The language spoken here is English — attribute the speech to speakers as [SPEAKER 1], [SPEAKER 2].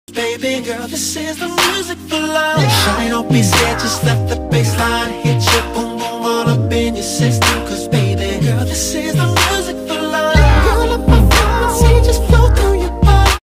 [SPEAKER 1] Baby girl, this is the music for love. Shawty, don't be scared, just let